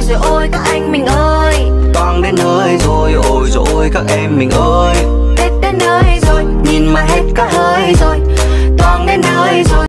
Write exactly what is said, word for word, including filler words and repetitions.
rồi ôi các anh mình ơi. Toang đến nơi rồi, ôi rồi ôi các em mình ơi.